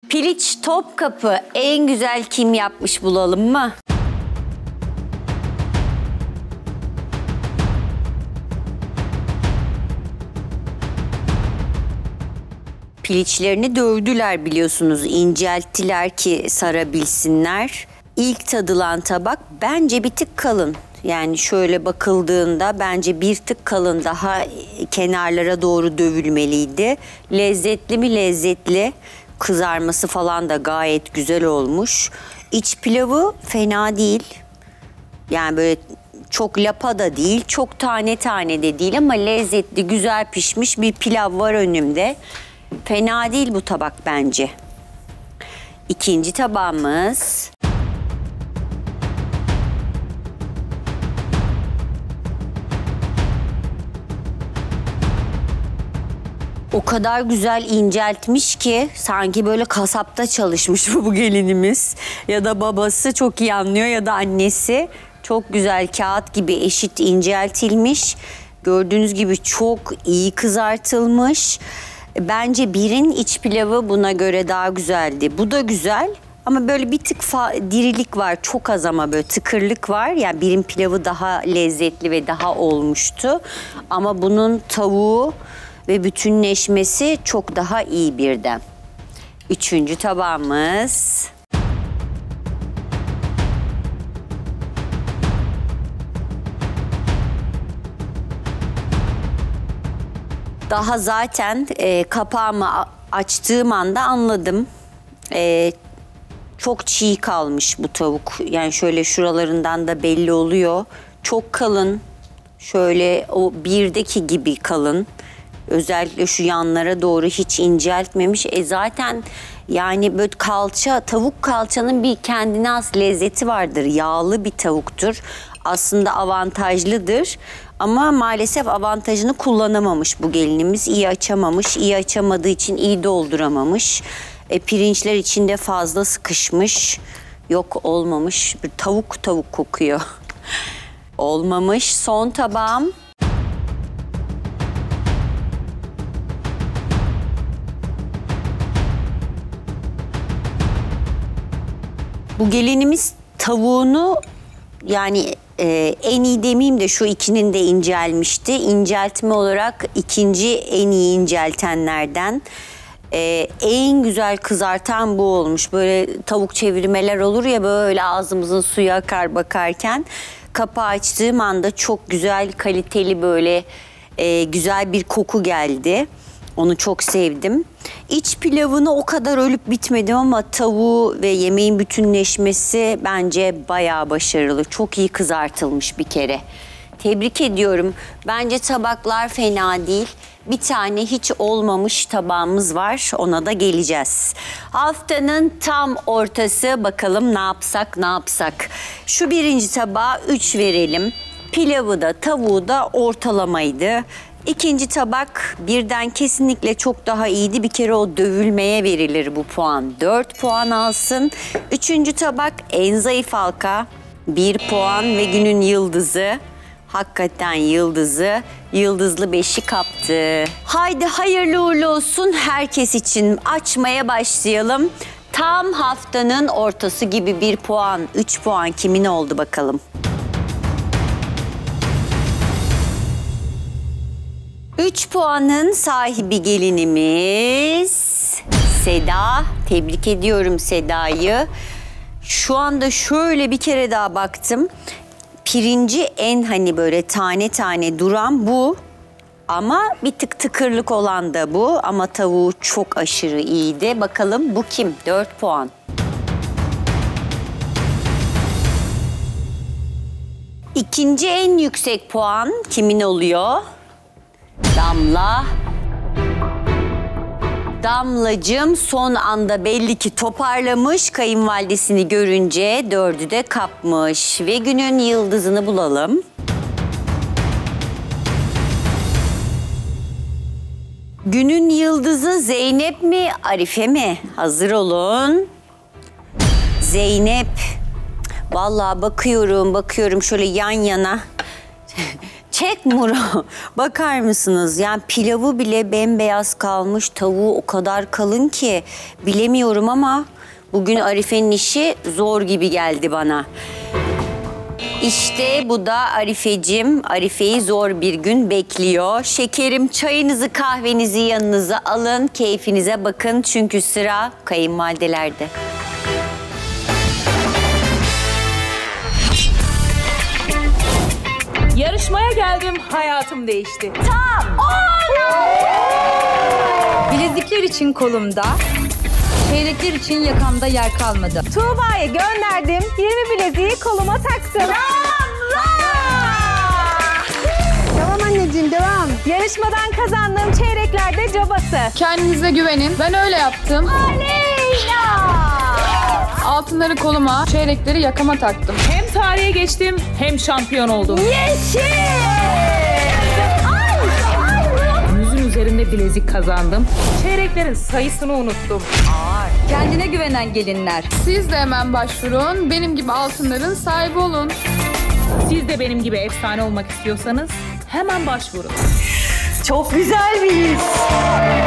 Piliç Topkapı en güzel kim yapmış bulalım mı? Piliçlerini dövdüler biliyorsunuz, incelttiler ki sarabilsinler. İlk tadılan tabak bence bir tık kalın. Yani şöyle bakıldığında bence bir tık kalın, daha kenarlara doğru dövülmeliydi. Lezzetli mi? Lezzetli. Kızarması falan da gayet güzel olmuş. İç pilavı fena değil. Yani böyle çok lapa da değil, çok tane tane de değil ama lezzetli, güzel pişmiş bir pilav var önümde. Fena değil bu tabak bence. İkinci tabağımız. O kadar güzel inceltmiş ki sanki böyle kasapta çalışmış bu gelinimiz. Ya da babası çok iyi anlıyor ya da annesi. Çok güzel kağıt gibi eşit inceltilmiş. Gördüğünüz gibi çok iyi kızartılmış. Bence birin iç pilavı buna göre daha güzeldi. Bu da güzel ama böyle bir tık dirilik var. Çok az ama böyle tıkırlık var. Yani birin pilavı daha lezzetli ve daha olmuştu. Ama bunun tavuğu ve bütünleşmesi çok daha iyi birden. Üçüncü tabağımız. Daha zaten kapağımı açtığım anda anladım. Çok çiğ kalmış bu tavuk. Yani şöyle şuralarından da belli oluyor. Çok kalın. Şöyle o birdeki gibi kalın. Özellikle şu yanlara doğru hiç inceltmemiş. Zaten yani böyle kalça, tavuk kalçanın bir kendine has lezzeti vardır. Yağlı bir tavuktur. Aslında avantajlıdır. Ama maalesef avantajını kullanamamış bu gelinimiz. İyi açamamış. İyi açamadığı için iyi dolduramamış. Pirinçler içinde fazla sıkışmış. Yok, olmamış. Bir tavuk kokuyor. Olmamış. Son tabağım. Bu gelinimiz tavuğunu yani en iyi demeyeyim de şu ikinin de incelmişti. İnceltme olarak ikinci en iyi inceltenlerden. En güzel kızartan bu olmuş. Böyle tavuk çevirmeler olur ya, böyle ağzımızın suyu akar bakarken. Kapağı açtığım anda çok güzel, kaliteli böyle güzel bir koku geldi. Onu çok sevdim. İç pilavını o kadar ölüp bitmedim ama tavuğu ve yemeğin bütünleşmesi bence bayağı başarılı. Çok iyi kızartılmış bir kere. Tebrik ediyorum. Bence tabaklar fena değil. Bir tane hiç olmamış tabağımız var. Ona da geleceğiz. Haftanın tam ortası. Bakalım ne yapsak. Şu birinci tabağa 3 verelim. Pilavı da tavuğu da ortalamaydı. İkinci tabak birden kesinlikle çok daha iyiydi. Bir kere o dövülmeye verilir bu puan. 4 puan alsın. Üçüncü tabak en zayıf halka. 1 puan ve günün yıldızı. Hakikaten yıldızı. Yıldızlı 5'i kaptı. Haydi hayırlı uğurlu olsun herkes için. Açmaya başlayalım. Tam haftanın ortası gibi 1 puan, 3 puan kimin oldu bakalım. 3 puanın sahibi gelinimiz Seda. Tebrik ediyorum Seda'yı. Şu anda şöyle bir kere daha baktım. Pirinci en hani böyle tane tane duran bu. Ama bir tık tıkırlık olan da bu. Ama tavuğu çok aşırı iyiydi. Bakalım bu kim? 4 puan. İkinci en yüksek puan kimin oluyor? Damla. Damlacığım son anda belli ki toparlamış. Kayınvalidesini görünce 4'ü de kapmış. Ve günün yıldızını bulalım. Günün yıldızı Zeynep mi, Arife mi? Hazır olun. Zeynep. Vallahi bakıyorum şöyle yan yana. Çiçek Muro. Bakar mısınız? Yani pilavı bile bembeyaz kalmış. Tavuğu o kadar kalın ki bilemiyorum ama bugün Arife'nin işi zor gibi geldi bana. İşte bu da Arifecim. Arife'yi zor bir gün bekliyor. Şekerim, çayınızı, kahvenizi yanınıza alın. Keyfinize bakın çünkü sıra kayınvalidelerde. Yarışmaya geldim, hayatım değişti. Bilezikler için kolumda, çeyrekler için yakamda yer kalmadı. Tuğba'ya gönderdim, 20 bileziği koluma taktım. Devam anneciğim, devam. Yarışmadan kazandığım çeyreklerde cabası. Kendinize güvenin. Ben öyle yaptım. Altınları koluma, çeyrekleri yakama taktım. Hem tarihe geçtim, hem şampiyon oldum. Yüzün üzerinde bilezik kazandım. Çeyreklerin sayısını unuttum. Kendine güvenen gelinler. Siz de hemen başvurun. Benim gibi altınların sahibi olun. Siz de benim gibi efsane olmak istiyorsanız hemen başvurun. Çok güzel bir his.